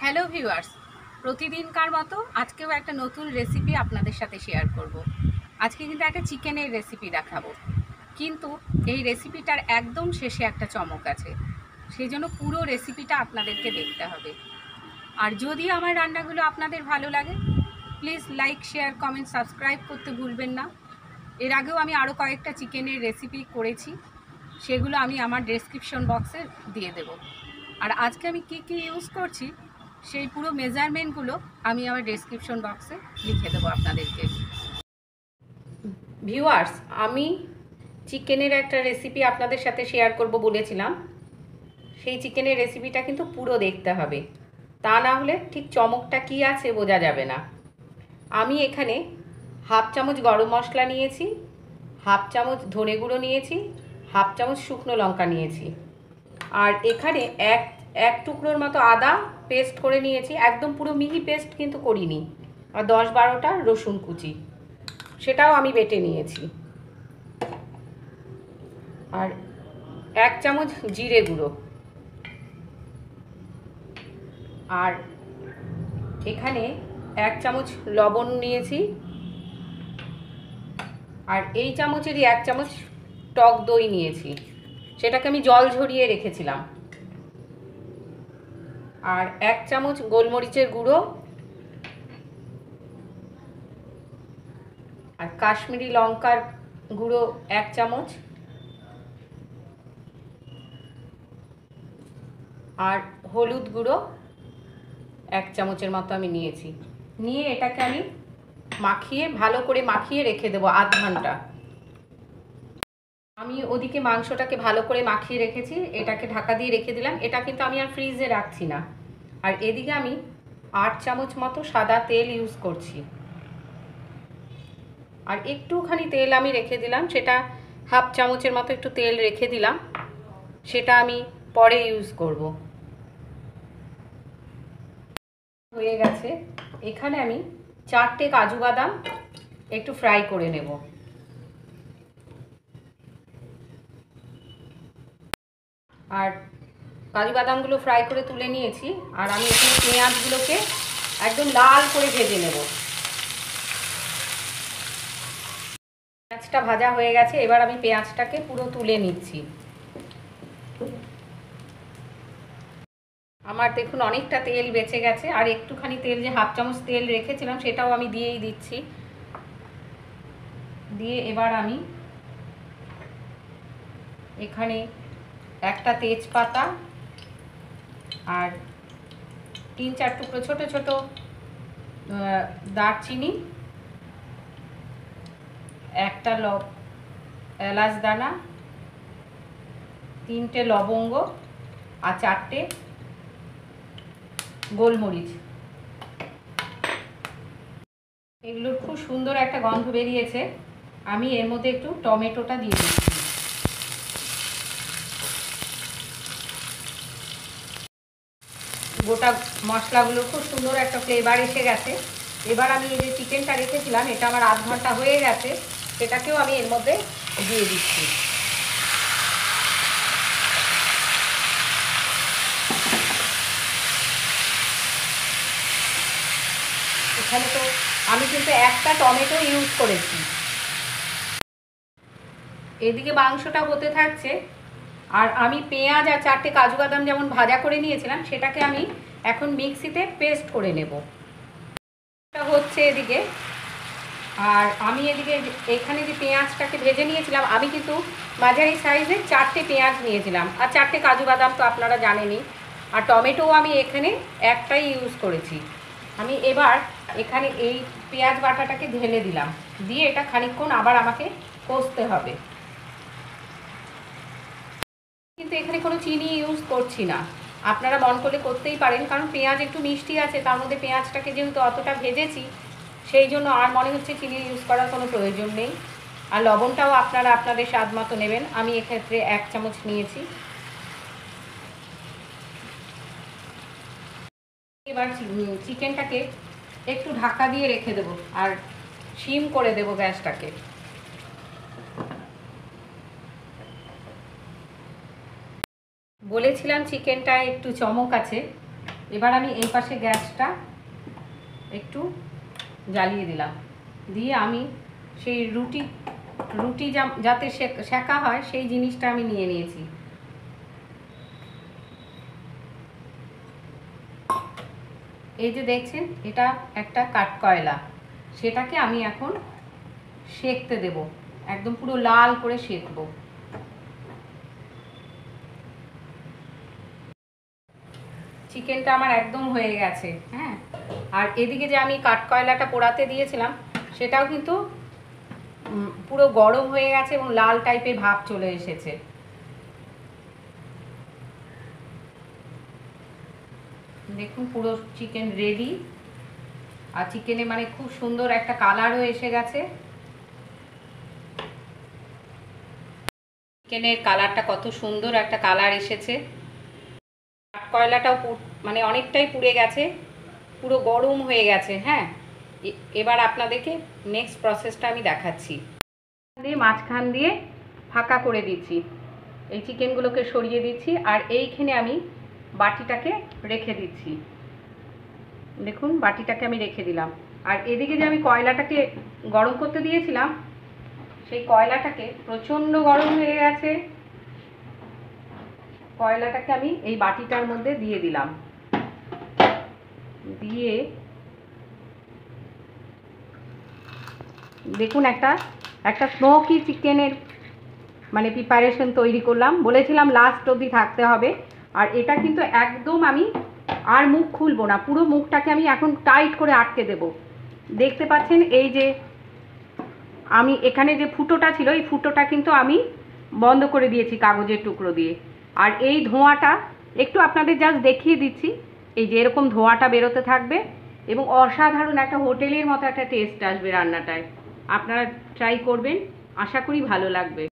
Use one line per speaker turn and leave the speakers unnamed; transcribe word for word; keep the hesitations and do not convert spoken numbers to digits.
Hello viewers, প্রতিদিনকার মতো আজকেও একটা নতুন রেসিপি আপনাদের সাথে শেয়ার করব। আজকে কিন্তু একটা চিকেনের রেসিপি দেখাবো, কিন্তু এই রেসিপিটার একদম শেষে একটা চমক আছে। সেই জন্য পুরো রেসিপিটা আপনাদেরকে দেখতে হবে। আর যদি আমার রান্নাগুলো আপনাদের ভালো লাগে, please like, share, comment, subscribe করতে ভুলবেন না। এর আগেও আমি আরও কয়েকটা চিকেনের রেসিপি করেছি, সেগুলো আমি আমার ডেসক্রিপশন বক্সে দিয়ে দেব। আর আজকে আমি কি কি ইউজ করছি সেই পুরো মেজারমেন্টগুলো আমি আমার ডেসক্রিপশন বক্সে লিখে দেবো আপনাদেরকে। ভিউয়ার্স, আমি চিকেনের একটা রেসিপি আপনাদের সাথে শেয়ার করব বলেছিলাম। সেই চিকেনের রেসিপিটা কিন্তু পুরো দেখতে হবে, তা না হলে ঠিক চমকটা কি আছে বোঝা যাবে না। আমি এখানে হাফ চামচ গরম মশলা নিয়েছি, হাফ চামচ ধনে গুঁড়ো নিয়েছি, হাফ চামচ শুকনো লঙ্কা নিয়েছি, আর এখানে এক এক টুকরোর মতো আদা পেস্ট করে নিয়েছি। একদম পুরো মিহি পেস্ট কিন্তু করিনি। আর দশ বারোটা রসুন কুচি, সেটাও আমি বেটে নিয়েছি। আর এক চামচ জিরে গুঁড়ো, আর এখানে এক চামচ লবণ নিয়েছি, আর এই চামচেরই এক চামচ টক দই নিয়েছি, সেটাকে আমি জল ঝরিয়ে রেখেছিলাম। আর এক চামচ গোলমরিচের গুঁড়ো, আর কাশ্মীরি লঙ্কার গুঁড়ো এক চামচ, আর হলুদ গুঁড়ো এক চামচের মতো আমি নিয়েছি। নিয়ে এটাকে আমি মাখিয়ে ভালো করে মাখিয়ে রেখে দেবো আধ ঘন্টা। আমি ওদিকে মাংসটাকে ভালো করে মাখিয়ে রেখেছি, এটাকে ঢাকা দিয়ে রেখে দিলাম। এটা কিন্তু আমি আর ফ্রিজে রাখছি না। আর এদিকে আমি আট চামচ মতো সাদা তেল ইউজ করছি, আর একটুখানি তেল আমি রেখে দিলাম, সেটা হাফ চামচের মতো একটু তেল রেখে দিলাম, সেটা আমি পরে ইউজ করব। হয়ে গেছে। এখানে আমি চারটে কাজু বাদাম একটু ফ্রাই করে নেব। আর কাজু বাদামগুলো ফ্রাই করে তুলে নিয়েছি, আর আমি এখানে পেঁয়াজগুলোকে একদম লাল করে ভেজে নেব। পেঁয়াজটা ভাজা হয়ে গেছে, এবার আমি পেঁয়াজটাকে পুরো তুলে নিচ্ছি। আমার দেখুন অনেকটা তেল বেঁচে গেছে, আর একটুখানি তেল, যে হাফ চামচ তেল রেখেছিলাম, সেটাও আমি দিয়েই দিচ্ছি। দিয়ে এবার আমি এখানে একটা তেজপাতা আর তিন চার টুকরো ছোট ছোট দারচিনি, একটা লব এলাচ দানা, তিনটে লবঙ্গ, আর চারটে গোলমরিচ, এগুলোর খুব সুন্দর একটা গন্ধ বেরিয়েছে। আমি এর মধ্যে একটু টমেটোটা দিয়ে দিচ্ছি। গোটা মশলাগুলোর খুব সুন্দর একটা ফ্লেভার এসে গেছে। এবার আমি এই যে চিকেনটা রেখেছিলাম, এটা আমার আধ ঘন্টা হয়ে গেছে, সেটাকেও আমি এর মধ্যে দিয়ে দিচ্ছি। এখানে তো আমি কিন্তু একটা টমেটো ইউজ করেছি। এদিকে মাংসটা হতে থাকছে, আর আমি পেঁয়াজ আর চারটে কাজু বাদাম যেমন ভাজা করে নিয়েছিলাম, সেটাকে আমি এখন মিক্সিতে পেস্ট করে নেব। এটা হচ্ছে এদিকে। আর আমি এদিকে এখানে যে পেঁয়াজটাকে ভেজে নিয়েছিলাম, আমি কিন্তু মাঝারি সাইজের চারটে পেঁয়াজ নিয়েছিলাম, আর চারটে কাজু বাদাম তো আপনারা জানেনই। আর টমেটো আমি এখানে একটাই ইউজ করেছি। আমি এবার এখানে এই পেঁয়াজ বাটাটাকে ঢেলে দিলাম, দিয়ে এটা খানিকক্ষণ আবার আমাকে কষতে হবে। কিন্তু এখানে কোনো চিনি ইউজ করছি না, আপনারা মন করলে করতেই পারেন, কারণ পেঁয়াজ একটু মিষ্টি আছে, তার মধ্যে পেঁয়াজটাকে যেহেতু অতটা ভেজেছি, সেই জন্য আর মনে হচ্ছে চিনি ইউজ করার কোনো প্রয়োজন নেই। আর লবণটাও আপনারা আপনাদের স্বাদ মতো নেবেন। আমি এক্ষেত্রে এক চামচ নিয়েছি। এবার চিকেনটাকে একটু ঢাকা দিয়ে রেখে দেবো, আর সিম করে দেবো গ্যাসটাকে। বলেছিলাম চিকেনটায় একটু চমক আছে, এবার আমি এই পাশে গ্যাসটা একটু জ্বালিয়ে দিলাম, দিয়ে আমি সেই রুটি রুটি যাতে সেঁকা হয় সেই জিনিসটা আমি নিয়ে নিয়েছি। এই যে দেখছেন, এটা একটা কাঠকয়লা, সেটাকে আমি এখন সেঁকতে দেব, একদম পুরো লাল করে সেঁকবো। চিকেনটা আমার একদম হয়ে গেছে। হ্যাঁ, আর এদিকে যে আমি কাঠকয়লাটা পোড়াতে দিয়েছিলাম সেটাও কিন্তু পুরো গরম হয়ে গেছে এবং লাল টাইপের ভাব চলে এসেছে। দেখুন পুরো চিকেন রেডি, আর চিকেনে মানে খুব সুন্দর একটা কালারও এসে গেছে। চিকেনের কালারটা কত সুন্দর একটা কালার এসেছে। কয়লাটাও মানে অনেকটাই পুড়ে গেছে, পুরো গরম হয়ে গেছে। হ্যাঁ, এবার আপনাদেরকে নেক্সট প্রসেসটা আমি দেখাচ্ছি। দিয়ে মাঝখান দিয়ে ফাঁকা করে দিচ্ছি, এই চিকেনগুলোকে সরিয়ে দিচ্ছি, আর এইখানে আমি বাটিটাকে রেখে দিচ্ছি। দেখুন বাটিটাকে আমি রেখে দিলাম, আর এদিকে যে আমি কয়লাটাকে গরম করতে দিয়েছিলাম সেই কয়লাটাকে প্রচণ্ড গরম হয়ে গেছে। কয়লাটাকে আমি এই বাটিটার মধ্যে দিয়ে দিলাম, দিয়ে দেখুন একটা একটা স্মোকি চিকেনের মানে প্রিপারেশন তৈরি করলাম। বলেছিলাম লাস্ট অবধি থাকতে হবে, আর এটা কিন্তু একদম আমি আর মুখ খুলবো না, পুরো মুখটাকে আমি এখন টাইট করে আটকে দেব। দেখতে পাচ্ছেন এই যে আমি এখানে যে ফুটোটা ছিল এই ফুটোটা কিন্তু আমি বন্ধ করে দিয়েছি কাগজের টুকরো দিয়ে। আর এই ধোঁয়াটা একটু আপনাদের জাস্ট দেখিয়ে দিচ্ছি, এই যে এরকম ধোঁয়াটা বেরোতে থাকবে এবং অসাধারণ একটা হোটেলের মতো একটা টেস্ট আসবে রান্নাটায়। আপনারা ট্রাই করবেন, আশা করি ভালো লাগবে।